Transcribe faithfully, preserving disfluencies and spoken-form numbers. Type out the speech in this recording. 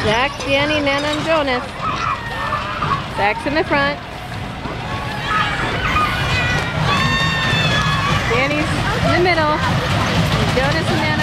Zach, Danny, Nana, and Jonas. Zach's in the front. Danny's in the middle. And Jonas and Nana.